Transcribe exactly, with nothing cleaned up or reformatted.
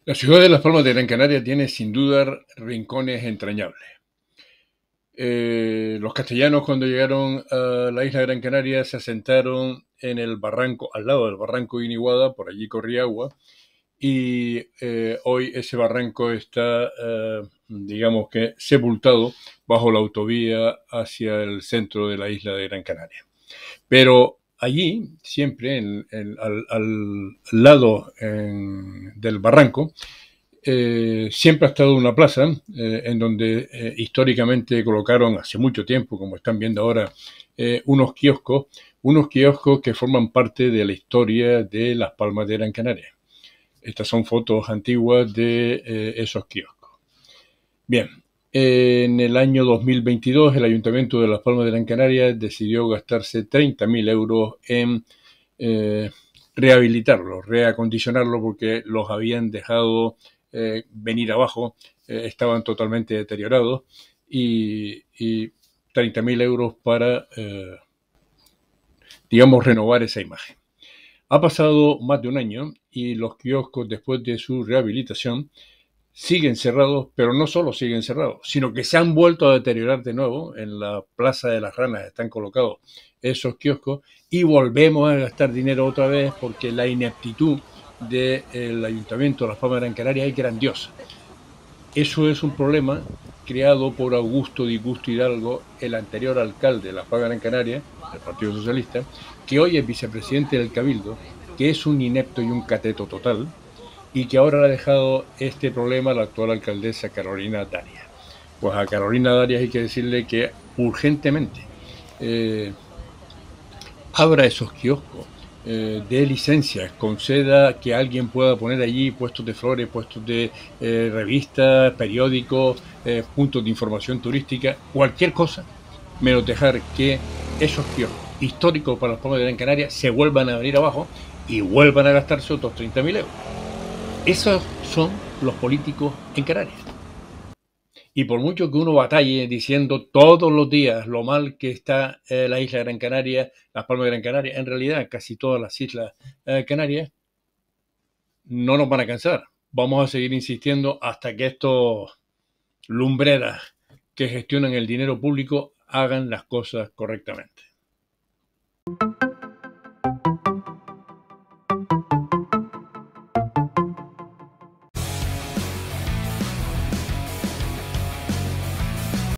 La ciudad de Las Palmas de Gran Canaria tiene sin duda rincones entrañables. Eh, los castellanos cuando llegaron a la isla de Gran Canaria se asentaron en el barranco, al lado del barranco de Iniguada, por allí corría agua, y eh, hoy ese barranco está, eh, digamos que, sepultado bajo la autovía hacia el centro de la isla de Gran Canaria. Pero allí, siempre en, en, al, al, lado en, del barranco, eh, siempre ha estado una plaza eh, en donde eh, históricamente colocaron hace mucho tiempo, como están viendo ahora, eh, unos kioscos, unos kioscos que forman parte de la historia de Las Palmas de Gran Canaria. Estas son fotos antiguas de eh, esos kioscos. Bien, eh, en el año dos mil veintidós el Ayuntamiento de Las Palmas de Gran Canaria decidió gastarse treinta mil euros en eh, rehabilitarlos, reacondicionarlos, porque los habían dejado eh, venir abajo, eh, estaban totalmente deteriorados, y, y treinta mil euros para, eh, digamos, renovar esa imagen. Ha pasado más de un año y los kioscos, después de su rehabilitación, siguen cerrados, pero no solo siguen cerrados, sino que se han vuelto a deteriorar de nuevo. En la Plaza de las Ranas están colocados esos kioscos y volvemos a gastar dinero otra vez porque la ineptitud del Ayuntamiento de Las Palmas de Gran Canaria es grandiosa. Eso es un problema creado por Augusto Di Gusto Hidalgo, el anterior alcalde de Las Palmas de Gran Canaria, del Partido Socialista, que hoy es vicepresidente del Cabildo, que es un inepto y un cateto total, y que ahora le ha dejado este problema a la actual alcaldesa Carolina Darias. Pues a Carolina Darias hay que decirle que urgentemente eh, abra esos kioscos, eh, dé licencias, conceda que alguien pueda poner allí puestos de flores, puestos de eh, revistas, periódicos, eh, puntos de información turística, cualquier cosa, menos dejar que esos kioscos históricos para las Palmas de Gran Canaria se vuelvan a venir abajo y vuelvan a gastarse otros treinta mil euros. Esos son los políticos en Canarias. Y por mucho que uno batalle diciendo todos los días lo mal que está eh, la isla de Gran Canaria, las Palmas de Gran Canaria, en realidad casi todas las islas eh, canarias, no nos van a cansar. Vamos a seguir insistiendo hasta que estos lumbreras que gestionan el dinero público hagan las cosas correctamente.